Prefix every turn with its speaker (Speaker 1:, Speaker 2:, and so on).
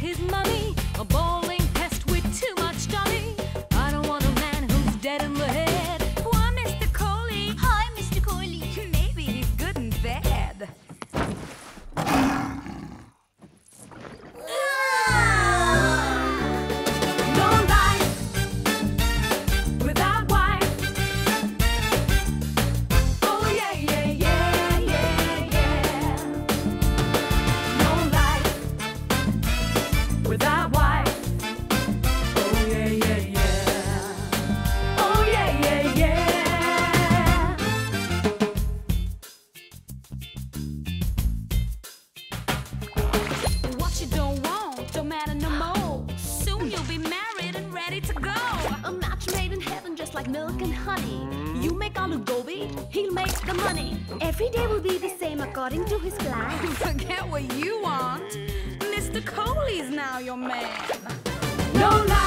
Speaker 1: his money, a bowling pest with too much dolly. I don't want a man who's dead in the head. Why, Mr. Coley?
Speaker 2: Hi, Mr. Coley.
Speaker 1: Maybe he's good and bad. No life without wife. Oh yeah, yeah, yeah, yeah, yeah. No life without wife. Oh yeah, yeah, yeah. Oh yeah, yeah, yeah. What you don't want don't matter no more. Soon you'll be married and ready to go.
Speaker 2: A match made in heaven just like milk and honey. You make all the goby, he'll make the money. Every day will be the same according to his plan.
Speaker 1: Forget what you want. Mr. Coley's now your man. No lie.